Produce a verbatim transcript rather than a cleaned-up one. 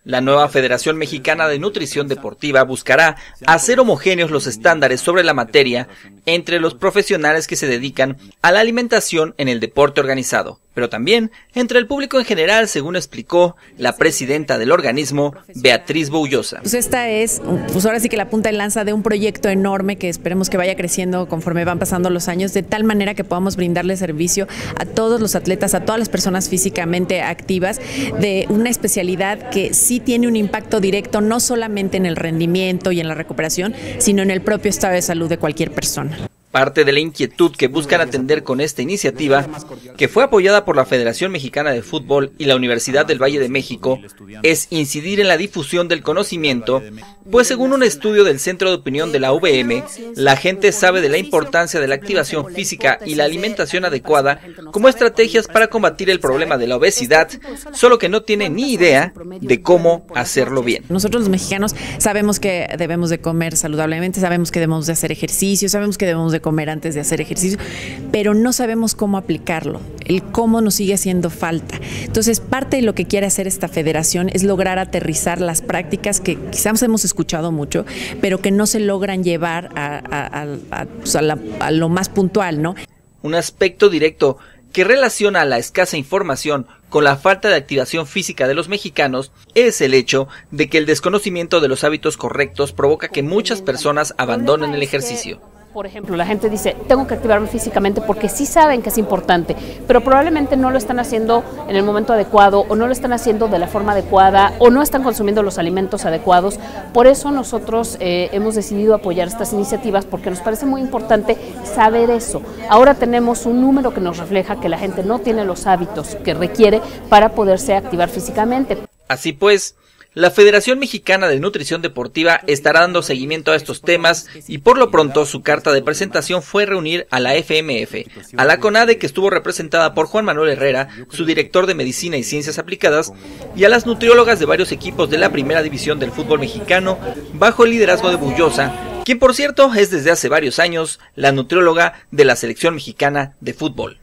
La nueva Federación Mexicana de Nutrición Deportiva buscará hacer homogéneos los estándares sobre la materia entre los profesionales que se dedican a la alimentación en el deporte organizado, pero también entre el público en general, según explicó la presidenta del organismo, Beatriz Boullosa. Pues esta es, pues ahora sí que la punta de lanza de un proyecto enorme que esperemos que vaya creciendo conforme van pasando los años, de tal manera que podamos brindarle servicio a todos los atletas, a todas las personas físicamente activas, de una especialidad que sí tiene un impacto directo no solamente en el rendimiento y en la recuperación, sino en el propio estado de salud de cualquier persona. Parte de la inquietud que buscan atender con esta iniciativa, que fue apoyada por la Federación Mexicana de Fútbol y la Universidad del Valle de México, es incidir en la difusión del conocimiento, pues según un estudio del Centro de Opinión de la U V M, la gente sabe de la importancia de la activación física y la alimentación adecuada como estrategias para combatir el problema de la obesidad, solo que no tiene ni idea de cómo hacerlo bien. Nosotros los mexicanos sabemos que debemos de comer saludablemente, sabemos que debemos de hacer ejercicio, sabemos que debemos de comer antes de hacer ejercicio, pero no sabemos cómo aplicarlo, el cómo nos sigue haciendo falta. Entonces, parte de lo que quiere hacer esta federación es lograr aterrizar las prácticas que quizás hemos escuchado mucho, pero que no se logran llevar a, a, a, a, pues a, la, a lo más puntual, ¿no? Un aspecto directo que relaciona la escasa información con la falta de activación física de los mexicanos es el hecho de que el desconocimiento de los hábitos correctos provoca que muchas personas abandonen el ejercicio. Por ejemplo, la gente dice, tengo que activarme físicamente porque sí saben que es importante, pero probablemente no lo están haciendo en el momento adecuado o no lo están haciendo de la forma adecuada o no están consumiendo los alimentos adecuados. Por eso nosotros eh, hemos decidido apoyar estas iniciativas porque nos parece muy importante saber eso. Ahora tenemos un número que nos refleja que la gente no tiene los hábitos que requiere para poderse activar físicamente. Así pues, la Federación Mexicana de Nutrición Deportiva estará dando seguimiento a estos temas y por lo pronto su carta de presentación fue reunir a la F M F, a la CONADE, que estuvo representada por Juan Manuel Herrera, su director de Medicina y Ciencias Aplicadas, y a las nutriólogas de varios equipos de la primera división del fútbol mexicano, bajo el liderazgo de Boullosa, quien por cierto es desde hace varios años la nutrióloga de la selección mexicana de fútbol.